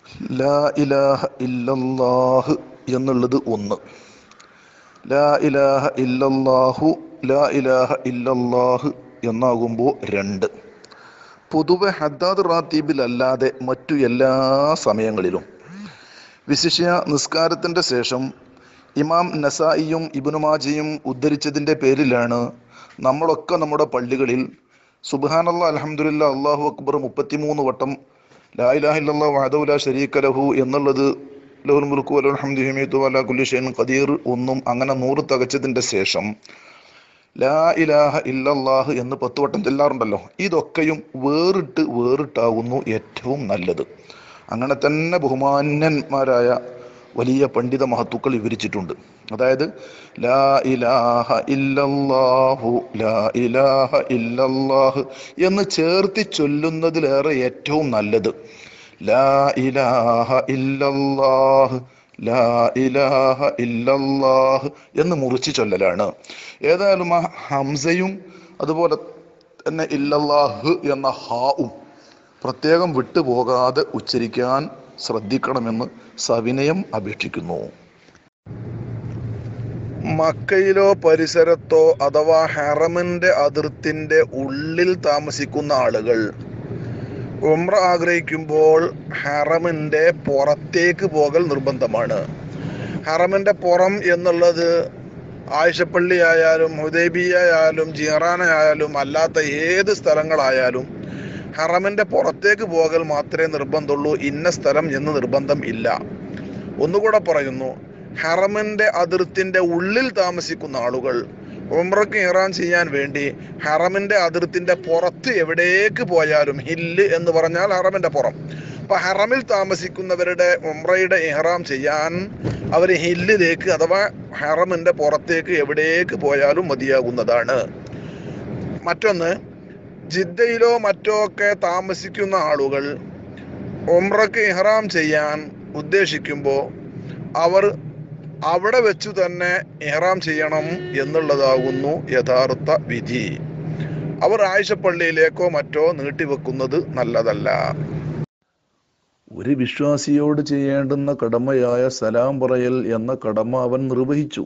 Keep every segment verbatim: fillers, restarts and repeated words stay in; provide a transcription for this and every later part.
ലാ ഇലാഹ ഇല്ലല്ലാഹ് എന്നുള്ളത് ഒന്ന്. ലാ ഇലാഹ ഇല്ലല്ലാഹു ലാ ഇലാഹ ഇല്ലല്ലാഹ് എന്നാകുമ്പോൾ രണ്ട്. പൊതുവെ ഹദ്ദാദ് റാത്തീബിലല്ലാതെ മറ്റു എല്ലാ സമയങ്ങളിലും, വിശിഷ്യ നിസ്കാരത്തിൻ്റെ ശേഷം ഇമാം നസായിയും ഇബ്നു മാജയും ഉദ്ധരിച്ചതിൻ്റെ പേരിലാണ് നമ്മളൊക്കെ നമ്മുടെ പള്ളികളിൽ സുബ്ഹാനല്ലാഹ് അൽഹംദുലില്ലാഹ് അല്ലാഹു അക്ബർ മുപ്പത്തിമൂന്ന് വട്ടം ലാ ഇലാഹ ഇല്ലല്ലാഹു വഹ്ദഹു ലാ ശരീക ലഹു എന്നുള്ളത് ലഹുൽ മുൽക്കു വലഹുൽ ഹംദു യുമീതു വഅലാ കുല്ലി ഷൈഇൻ ഖദീർ ഒന്നും അങ്ങനെ നൂറ് തികച്ചതിൻ്റെ ശേഷം ലാ ഇലാഹ ഇല്ലല്ലാഹ് എന്ന് പത്ത് വട്ടം ചെല്ലാറുണ്ടല്ലോ. ഇതൊക്കെയും വേറിട്ട് വേറിട്ടാകുന്നു ഏറ്റവും നല്ലത്. അങ്ങനെ തന്നെ ബഹുമാന്യന്മാരായ വലിയ പണ്ഡിത മഹത്തുക്കൾ വിവരിച്ചിട്ടുണ്ട്. അതായത് ലാ ഇലാഹ ഇല്ലല്ലാഹു ലാ ഇലാഹ ഇല്ലല്ലാഹ് എന്ന് ചേർത്തി ചൊല്ലുന്നതിലേറെ ഏറ്റവും നല്ലത് ലാ ഇലാഹ ഇല്ലല്ലാഹ് ലാ ഇലാഹ ഇല്ലല്ലാഹ് എന്ന് മുറിച്ച് ചൊല്ലലാണ്. ഏതായാലും ആ ഹംസയും അതുപോലെ തന്നെ ഇല്ലല്ലാഹ് എന്ന ഹാവും പ്രത്യേകം വിട്ടുപോകാതെ ഉച്ചരിക്കാൻ ശ്രദ്ധിക്കണമെന്ന് സവിനയം അപേക്ഷിക്കുന്നു. മക്കയിലോ പരിസരത്തോ അഥവാ ഹറമിന്റെ അതിർത്തിന്റെ ഉള്ളിൽ താമസിക്കുന്ന ആളുകൾ ഉംറ ആഗ്രഹിക്കുമ്പോൾ ഹറമിന്റെ പുറത്തേക്ക് പോകൽ നിർബന്ധമാണ്. ഹറമിന്റെ പുറം എന്നുള്ളത് ആയിഷപ്പള്ളി ആയാലും ഹുദൈബിയ ആയാലും ജിറാന ആയാലും അല്ലാത്ത ഏത് സ്ഥലങ്ങളായാലും ഹറമിന്റെ പുറത്തേക്ക് പോകൽ മാത്രമേ നിർബന്ധമുള്ളൂ. ഇന്ന സ്ഥലം എന്ന് നിർബന്ധം ഇല്ല. ഒന്നുകൂടെ പറയുന്നു, ഹറമിന്റെ അതിർത്തിന്റെ ഉള്ളിൽ താമസിക്കുന്ന ആളുകൾ ഉംറയ്ക്ക് ഇഹ്റാം ചെയ്യാൻ വേണ്ടി ഹറമിന്റെ അതിർത്തിന്റെ പുറത്ത് എവിടേക്ക് പോയാലും, ഹില്ല് എന്ന് പറഞ്ഞാൽ ഹറമിന്റെ പുറം, അപ്പൊ ഹറമിൽ താമസിക്കുന്നവരുടെ ഉംറയുടെ ഇഹ്റാം ചെയ്യാൻ അവർ ഹില്ലിലേക്ക് അഥവാ ഹറമിന്റെ പുറത്തേക്ക് എവിടേക്ക് പോയാലും മതിയാകുന്നതാണ്. മറ്റൊന്ന്, ജിദ്ദയിലോ മറ്റോ ഒക്കെ താമസിക്കുന്ന ആളുകൾ ഉംറയ്ക്ക് ഇഹ്റാം ചെയ്യാൻ ഉദ്ദേശിക്കുമ്പോൾ അവർ അവിടെ വെച്ചു തന്നെ ഇഹ്റാം ചെയ്യണം എന്നുള്ളതാകുന്നു യഥാർത്ഥ വിധി. അവർ ആയിഷപ്പള്ളിയിലേക്കോ മറ്റോ നീട്ടിവെക്കുന്നത് നല്ലതല്ല. ഒരു വിശ്വാസിയോട് ചെയ്യേണ്ടുന്ന കടമയായ സലാം പറയൽ എന്ന കടമ അവൻ നിർവഹിച്ചു.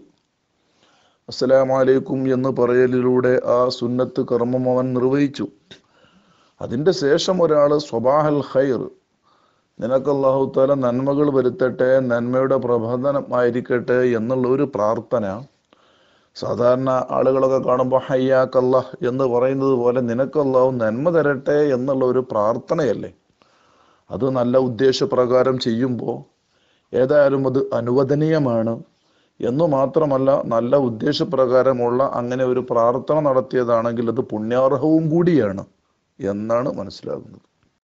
അസ്സലാമു അലൈക്കും എന്ന് പറയലിലൂടെ ആ സുന്നത്ത് കർമ്മം അവൻ നിർവഹിച്ചു. അതിൻ്റെ ശേഷം ഒരാൾ സ്വബാഹൽ ഖൈർ, നിനക്ക് അല്ലാഹു തആല നന്മകൾ വരുത്തട്ടെ, നന്മയുടെ പ്രബോധനമായിരിക്കട്ടെ എന്നുള്ള ഒരു പ്രാർത്ഥന, സാധാരണ ആളുകളൊക്കെ കാണുമ്പോൾ ഹയ്യാക്കല്ലാഹ് എന്ന് പറയുന്നത് പോലെ നിനക്ക് അല്ലാഹു നന്മ തരട്ടെ എന്നുള്ള ഒരു പ്രാർത്ഥനയല്ലേ. അത് നല്ല ഉദ്ദേശപ്രകാരം ചെയ്യുമ്പോൾ ഏതായാലും അത് അനുവദനീയമാണ്. എന്നു മാത്രമല്ല, നല്ല ഉദ്ദേശപ്രകാരമുള്ള അങ്ങനെ ഒരു പ്രാർത്ഥന നടത്തിയതാണെങ്കിൽ അത് പുണ്യാർഹവും കൂടിയാണ് എന്നാണ് മനസ്സിലാകുന്നത്.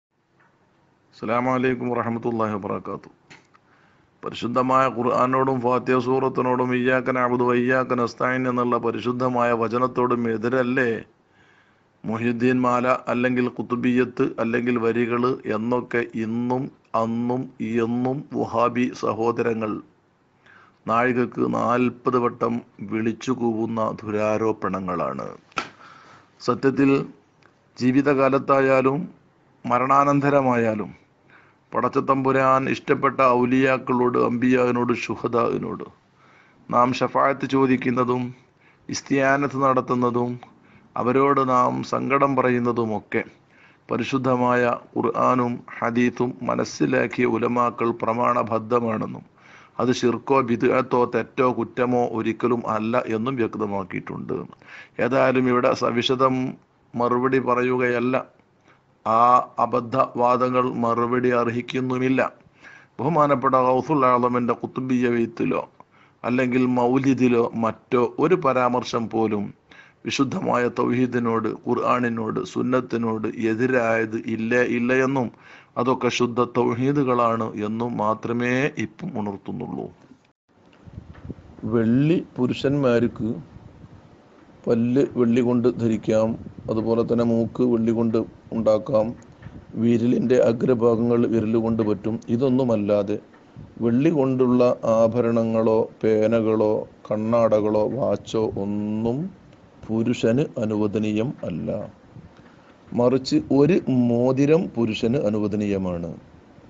അസ്സലാമു അലൈക്കും വറഹ്മത്തുള്ളാഹി വബറകാതുഹു. പരിശുദ്ധമായ ഖുർആനോടും ഫാത്തിഹ സൂറത്തിനോടും ഇയ്യാക നഅ്ബുദു വഇയ്യാക നസ്തഈൻ എന്നുള്ള പരിശുദ്ധമായ വചനത്തോടും എതിരല്ലേ മുഹ്യിദ്ദീൻ മാല അല്ലെങ്കിൽ ഖുതുബിയ്യത്ത് അല്ലെങ്കിൽ വരികൾ എന്നൊക്കെ ഇന്നും അന്നും എന്നും വഹാബി സഹോദരങ്ങൾ നാഴികക്ക് നാൽപ്പത് വട്ടം വിളിച്ചു കൂവുന്ന ദുരാരോപണങ്ങളാണ്. സത്യത്തിൽ ജീവിതകാലത്തായാലും മരണാനന്തരമായാലും പടച്ചതമ്പുരാൻ ഇഷ്ടപ്പെട്ട ഔലിയാക്കളോട്, അംബിയാവിനോട്, ശുഹദാവിനോട് നാം ശഫാഅത്ത് ചോദിക്കുന്നതും ഇസ്തിയാനത്ത് നടത്തുന്നതും അവരോട് നാം സങ്കടം പറയുന്നതുമൊക്കെ പരിശുദ്ധമായ ഖുർആനും ഹദീത്തും മനസ്സിലാക്കിയ ഉലമാക്കൾ പ്രമാണബദ്ധമാണെന്നും അത് ശിർക്കോ ബിദ്അത്തോ തെറ്റോ കുറ്റമോ ഒരിക്കലും അല്ല എന്നും വ്യക്തമാക്കിയിട്ടുണ്ട്. ഏതായാലും ഇവിടെ സവിശദം മറുപടി പറയുകയല്ല. ആ അബദ്ധവാദങ്ങൾ മറുപടി അർഹിക്കുന്നുമില്ല. ബഹുമാനപ്പെട്ട ഗൗസുൽ ആലമിന്റെ ഖുതുബിയ്യ വെയ്ത്തിലോ അല്ലെങ്കിൽ മൗലിദിലോ മറ്റോ ഒരു പരാമർശം പോലും വിശുദ്ധമായ തൗഹീദിനോട്, ഖുർആനിനോട്, സുന്നത്തിനോട് എതിരായത് ഇല്ല ഇല്ല എന്നും അതൊക്കെ ശുദ്ധ തൗഹീദുകളാണ് എന്നും മാത്രമേ ഇപ്പം ഉണർത്തുന്നുള്ളൂ. വെള്ളി പുരുഷന്മാർക്ക് പല്ല് വെള്ളി കൊണ്ട് ധരിക്കാം, അതുപോലെ തന്നെ മൂക്ക് വെള്ളി കൊണ്ട് ഉണ്ടാക്കാം, വിരലിൻ്റെ അഗ്രഭാഗങ്ങൾ വിരൽ കൊണ്ട് പറ്റും. ഇതൊന്നുമല്ലാതെ വെള്ളി കൊണ്ടുള്ള ആഭരണങ്ങളോ പേനകളോ കണ്ണാടകളോ വാച്ചോ ഒന്നും പുരുഷന് അനുവദനീയം അല്ല. മറിച്ച് ഒരു മോതിരം പുരുഷന് അനുവദനീയമാണ്.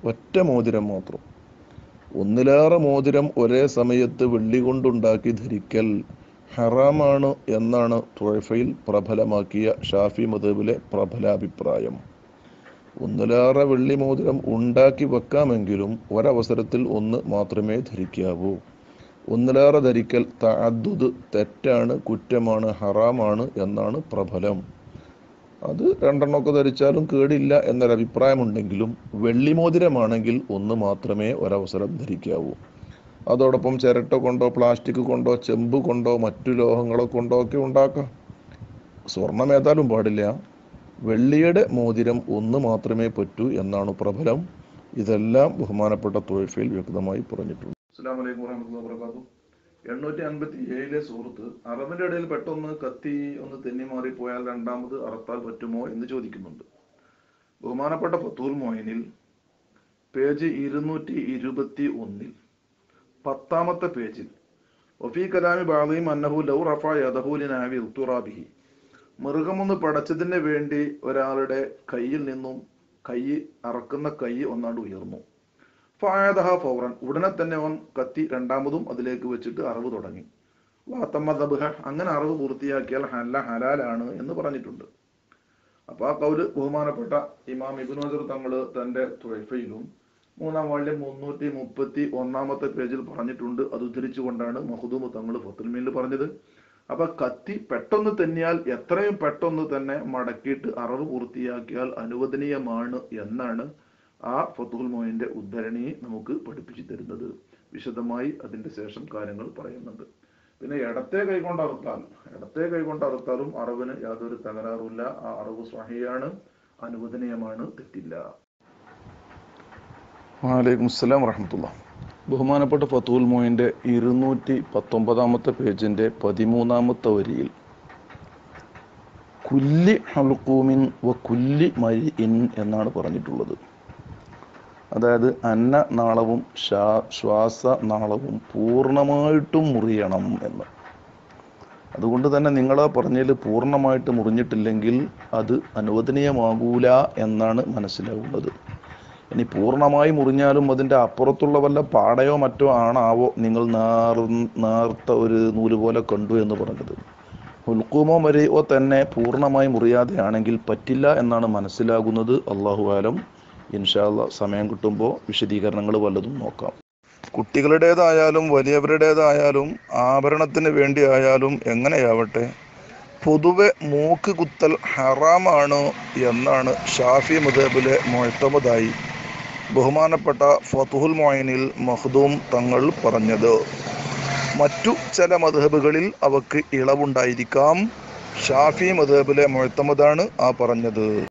ഒറ്റ മോതിരം മാത്രം. ഒന്നിലേറെ മോതിരം ഒരേ സമയത്ത് വെള്ളി കൊണ്ടുണ്ടാക്കി ധരിക്കൽ ഹറാമാണ് എന്നാണ് തുഴഫയിൽ പ്രബലമാക്കിയ ഷാഫി മദ്ഹബിലെ പ്രബലാഭിപ്രായം. ഒന്നിലേറെ വെള്ളി മോതിരം ഉണ്ടാക്കി വെക്കാമെങ്കിലും ഒരവസരത്തിൽ ഒന്ന് മാത്രമേ ധരിക്കാവൂ. ഒന്നിലേറെ ധരിക്കൽ തഅദ്ദുദ് തെറ്റാണ്, കുറ്റമാണ്, ഹറാമാണ് എന്നാണ് പ്രബലം. അത് രണ്ടെണ്ണമൊക്കെ ധരിച്ചാലും കേടില്ല എന്നൊരഭിപ്രായമുണ്ടെങ്കിലും വെള്ളിമോതിരമാണെങ്കിൽ ഒന്ന് മാത്രമേ ഒരവസരം ധരിക്കാവൂ. അതോടൊപ്പം ചിരട്ട കൊണ്ടോ പ്ലാസ്റ്റിക് കൊണ്ടോ ചെമ്പ് കൊണ്ടോ മറ്റു ലോഹങ്ങളെ കൊണ്ടോ ഒക്കെ ഉണ്ടാക്കാം. സ്വർണം ഏതായാലും പാടില്ല. വെള്ളിയുടെ മോതിരം ഒന്ന് മാത്രമേ പറ്റൂ എന്നാണ് പ്രബലം. ഇതെല്ലാം ബഹുമാനപ്പെട്ട തുഴഫയിൽ വ്യക്തമായി പറഞ്ഞിട്ടുണ്ട്. അസ്സലാമു അലൈക്കും വറഹ്മത്തുള്ളാഹി വബറകാതുഹു. എണ്ണൂറ്റി അൻപത്തി ഏഴിലെ സൂറത്ത് അറബിന്റെ ഇടയിൽ പെട്ടെന്ന് കത്തി ഒന്ന് തെന്നി മാറിപ്പോയാൽ രണ്ടാമത് അറുത്താൽ പറ്റുമോ എന്ന് ചോദിക്കുന്നുണ്ട്. ബഹുമാനപ്പെട്ട ഫത്തുൽ മൊയ്നിൽ പേജ് ഇരുന്നൂറ്റി ഇരുപത്തി ഒന്നിൽ പത്താമത്തെ പേജിൽ വഫീ കലാമി ബഅദിഹിം അന്നഹു ലൗ റഫഅ യദഹു ലിനാവി ഉത്തുറാബിഹി, മൃഗമൊന്ന് പടച്ചതിന് വേണ്ടി ഒരാളുടെ കയ്യിൽ നിന്നും കൈ അറക്കുന്ന കൈ ഒന്നാണ്ട് ഉയർന്നു. ഫഅദഹ ഫൗറൻ, ഉടനെ തന്നെ അവൻ കത്തി രണ്ടാമതും അതിലേക്ക് വെച്ചിട്ട് അറവ് തുടങ്ങി. വാത്തമ്മ ദബ്ഹ, അങ്ങനെ അറവ് പൂർത്തിയാക്കിയാൽ ഹല്ല ഹലാലാണ് എന്ന് പറഞ്ഞിട്ടുണ്ട്. അപ്പൊ ആ കൗല് ബഹുമാനപ്പെട്ട ഇമാം ഇബ്നു ഹജർ തങ്ങള് തന്റെ തുഴഫയിലും മൂന്നാം വാള്യം മുന്നൂറ്റി മുപ്പത്തി ഒന്നാമത്തെ പേജിൽ പറഞ്ഞിട്ടുണ്ട്. അത് ഉദ്ധരിച്ചുകൊണ്ടാണ് മഖ്ദൂം തങ്ങൾ ഫത്തുൽ മീനിൽ പറഞ്ഞത്. അപ്പൊ കത്തി പെട്ടെന്ന് തെന്നിയാൽ എത്രയും പെട്ടെന്ന് തന്നെ മടക്കിയിട്ട് അറവ് പൂർത്തിയാക്കിയാൽ അനുവദനീയമാണ് എന്നാണ് ആ ഫത്തുൽ മൊയ്നിന്റെ ഉദ്ധരണി നമുക്ക് പഠിപ്പിച്ചു തരുന്നത്. വിശദമായി അതിന്റെ ശേഷം കാര്യങ്ങൾ പറയുന്നുണ്ട്. പിന്നെ ഇടത്തെ കൈകൊണ്ട് അറുത്താൽ ഇടത്തെ കൈകൊണ്ട് അറുത്താലും അറവിന് യാതൊരു തകരാറുമില്ല. ആ അറവ് സ്വഹീഹാണ്, അനുവദനീയമാണ്, തെറ്റില്ല. വഅലൈക്കും അസ്സലാം വറഹ്മത്തുള്ളാഹി. ബഹുമാനപ്പെട്ട ഫത്തുൽ മൊയ്നിന്റെ ഇരുന്നൂറ്റി പത്തൊമ്പതാമത്തെ പേജിന്റെ പതിമൂന്നാമത്തെ വരിയിൽ കുല്ലി ഹൽഖൂമിൻ വ കുല്ലി മരിഇൻ എന്നാണ് പറഞ്ഞിട്ടുള്ളത്. അതായത് അന്ന നാളവും ശ്വാസ നാളവും പൂർണ്ണമായിട്ടും മുറിയണം എന്ന്. അതുകൊണ്ട് തന്നെ നിങ്ങളാ പറഞ്ഞതിൽ പൂർണ്ണമായിട്ട് മുറിഞ്ഞിട്ടില്ലെങ്കിൽ അത് അനുവദനീയമാകൂല എന്നാണ് മനസ്സിലാവുന്നത്. ഇനി പൂർണ്ണമായി മുറിഞ്ഞാലും അതിൻ്റെ അപ്പുറത്തുള്ള വല്ല പാടയോ മറ്റോ ആണാവോ നിങ്ങൾ നേർ നേർത്ത ഒരു നൂല് പോലെ കണ്ടു എന്ന് പറഞ്ഞത്. ഹുൽഖൂമോ മരിയോ തന്നെ പൂർണ്ണമായി മുറിയാതെ ആണെങ്കിൽ പറ്റില്ല എന്നാണ് മനസ്സിലാകുന്നത്. അല്ലാഹു ആലം. ഇൻഷാ അല്ലാഹ് സമയം കിട്ടുമ്പോൾ വിശദീകരണങ്ങൾ വല്ലതും നോക്കാം. കുട്ടികളുടേതായാലും വലിയവരുടേതായാലും ആഭരണത്തിന് വേണ്ടി ആയാലും എങ്ങനെയാവട്ടെ പൊതുവെ മൂക്ക് കുത്തൽ ഹറാമാണ് എന്നാണ് ഷാഫി മദ്ഹബിലെ മുഅ്തമദായി ബഹുമാനപ്പെട്ട ഫതുഹുൽ മൊയ്നിൽ മഖ്ദൂം തങ്ങൾ പറഞ്ഞത്. മറ്റു ചില മദ്ഹബുകളിൽ അവക്ക് ഇളവുണ്ടായിരിക്കാം. ഷാഫി മദ്ഹബിലെ മുഅ്തമദാണ് ആ പറഞ്ഞത്.